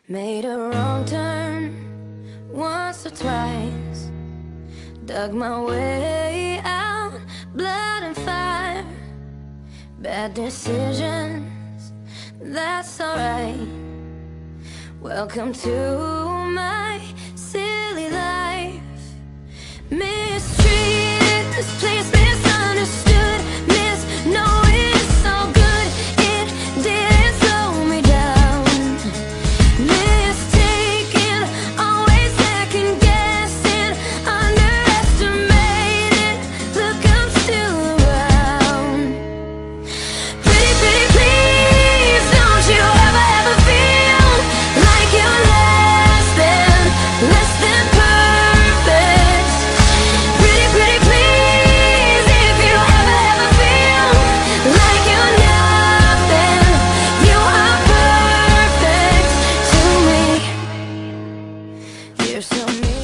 Made a wrong turn once or twice, dug my way out, blood and fire. Bad decisions, that's alright. Welcome to my silly life. Mistreated, misplaced, misunderstood, knowing it's all good. It didn't slow me down. Mistaken, always second guessing, underestimated. Look, I'm still around. Pretty, pretty please, don't you ever feel like you're less than perfect. Pretty, pretty please, if you ever feel like you're nothing, you are perfect to me. You're so mean.